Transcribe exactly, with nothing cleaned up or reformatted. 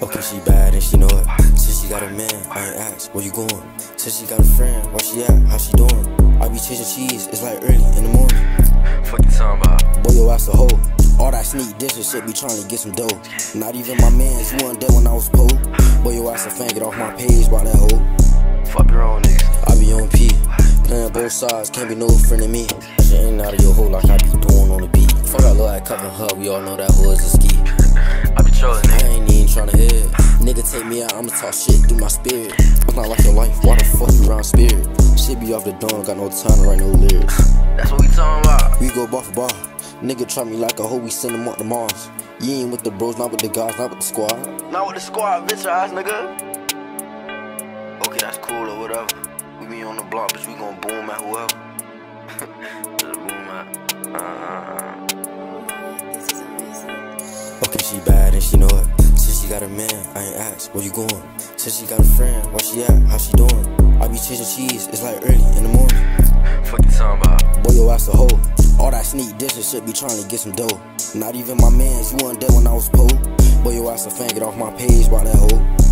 Okay, she bad and she know it. Since she got a man, I ain't asked, where you going? Since she got a friend, where she at? How she doing? I be chasing cheese, it's like early in the morning. Fuck you talking about? Boy, your ass a hoe. All that sneak dish and shit be trying to get some dough. Not even my mans, you wasn't there when I was poor. Boy, your ass a fan, get off my page, by that hoe. Fuck your own niggas. I be on P, playing both sides, can't be no friend of me. That shit ain't out of your hoe like I be doing on the beat. Fuck, I look like Cup and Hub, we all know that hoe is a ski. I be trolling, I nigga. ain't even tryna hear. Nigga take me out, I'ma talk shit through my spirit. It's not like your life, why the fuck you around spirit? Shit be off the dome, got no time to write no lyrics. That's what we talking about. We go bar for bar. Nigga try me like a hoe, we send him up to Mars. You ain't with the bros, not with the guys, not with the squad. Not with the squad, bitch ass nigga. Okay, that's cool or whatever. We be on the block, bitch, we gon' boom at whoever. Just boom at. Uh-uh. Okay, she bad and she know it. Since she got a man, I ain't asked, where you going? Since she got a friend, where she at? How she doing? I be chasing cheese, it's like early in the morning. Fuck you talking about? Boy, your ass a hoe. All that sneak dish and shit be trying to get some dough. Not even my mans, you wasn't there when I was poor. Boy, your ass a fan, get off my page, by that hoe.